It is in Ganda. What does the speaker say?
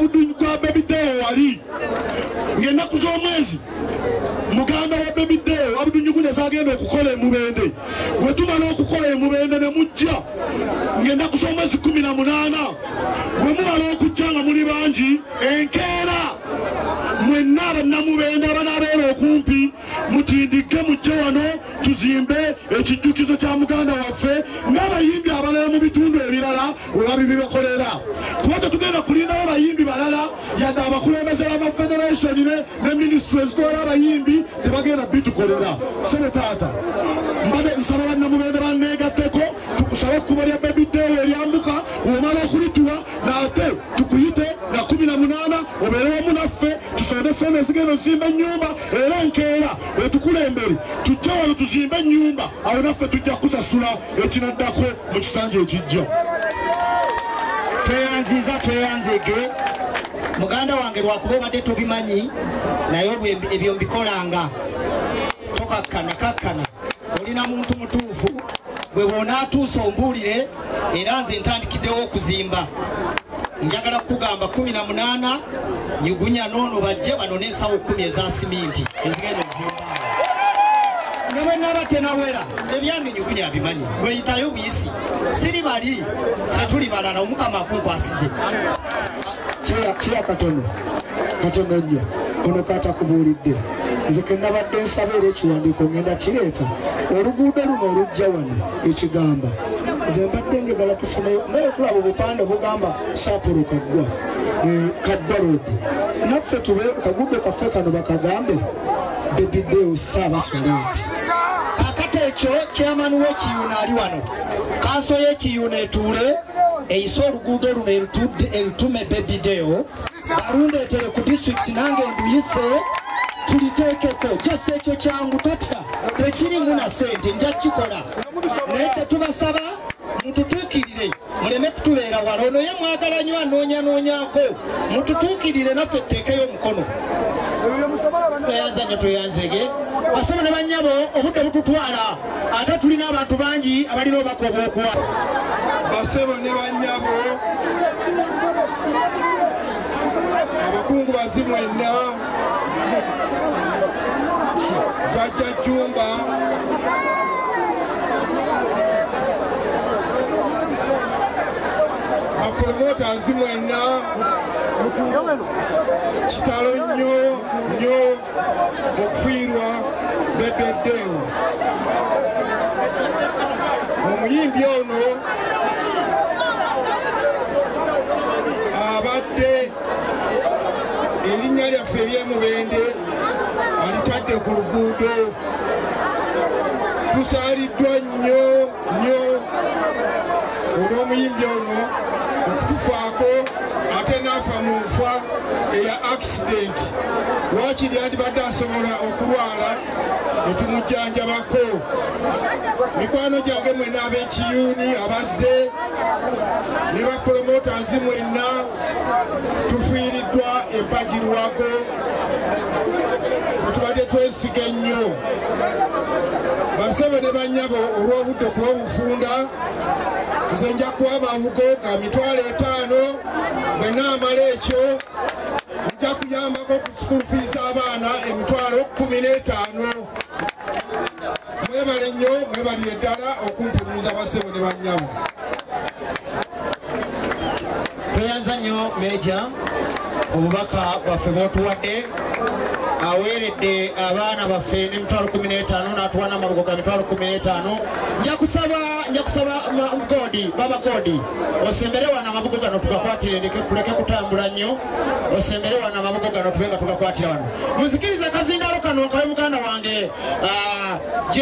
obudunyu kwa Baby Deo wali ng'ennaku z'omwezi muganda wa Baby Deo Abudunyu Kunyasa agenda okukola emubende bwe tumala okukola emubende ne mujja ng'ennaku z'omwezi 18 bwe mumala okujja nga muli bangi enkeera mwenna abannamubende abanaabeera okumpi mutindike mujje wano tuzimbe ekijjukizo kya muganda waffe n'abayimbi abalala mu bitundu ebirala webabibibakolera kuba tetugenda kulindawo abayimbi balala yadde abakulembeze b'amafederation ne minisitule ezitwala abayimbi tebagenda bitukolera sebe taata mbade nsaba bannamubende banneegatteko tukusabe ekkubo lya Baby Deo eryambuka omala okulituwa naate tukuyite nga 18 obeere wamu naffe tusonde sente ezigenda ozimba ennyumba era enkeera wetukulembere tujja wano tuzimbe ennyumba awo naffe tujja kusasula ekinaddako mu kisanja ekijja. Tweyanzige muganda wange lwakuba obadde tobimanyi naye ebyo mbikolanga tokakkana olina muntu mutuufu bwe bwona atuusa ombuulire era nze ntandikiddewo okuzimba njagala kugamba 18 nyugunya noono bajje bano n'ensawo 10 eza siminti ezigenda okuzimba ne bwe naba tenawera ebyange nyugunya abimanyi bweyitayo buyisi siri bali tetuli balala omukama akunkwasize kya katono nnyo ono katakubuulidde nze kenabadde nsaba era ekiwandiiko ngenda kireeta oluguudo luno olujja wano ekigamba nze mbadde njagala tufuneyo naye tulaba obupande bugamba Saapolo Kaggwa Road naffe tube kagudo kaffe kano bakagambe Baby Deo Ssaabasumuluuti kakati ekyo chairman w'ekiyuuna ali wano kanso y'ekiyuuna etuule eyise oluguudo luno erutume Baby Deo balundeetere ku district nange nduyise tuliteekeko just ekyo kyangu totya tekirimu na sente nja kikola naye tetubasaba mututuukirire muleme kutubeera wala ono ye mwagala nnyo anoonyanoonyako mututuukirire naffe tuteekeyo omukono tweyanzege basaba ne bannyabo obudde bututwala ate tulina abantu bangi abalina obakoba okuwa basaba ne bannyabo abakungu bazimwenna Jajja Jumba apromoters mwenna kitalo nnyo okufiirwa Baby Deo omuyimbi ono abadde erinnya lyaffe ery'emubende alitadde ku luguudo tusaaliddwa nnyo olw'omuyimbi ono okutufaako ate n'afa mu nfa eya accident waakiri yandibadde asobola okulwala netumujjanjabako mikwano gyange mwenna ab'ekiyuuni abazze ne bapromoters mwenna tufiiriddwa empagirwago tubadde twesiga ennyo basebe ne bannyabo olw'obudde kuba obufunda nze nja kuwa amavugo ga $50 bwe naamala ekyo nja kuyambako ku school fees abaana $15. mwebale nnyo mwebalire ddala okumpuliriza basebe ne bannyabo tweyanza nnyo meja obubaka bwaffe bw'otuwadde aweeredde abaana baffe $15 n'atuwa n'amabugo ga $15. nja kusaba baba godi osembere wano amabugo gano tugakwatire tuleke kutambula nnyo osembere wano amabugo gano tubenga tugakwatira wano muzikiriza akazindalo kano nkale muganda wange